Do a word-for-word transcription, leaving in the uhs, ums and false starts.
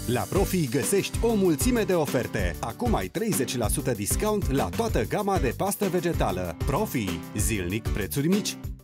La Profi găsești o mulțime de oferte. Acum ai treizeci la sută discount la toată gama de pastă vegetală. Profi. Zilnic prețuri mici.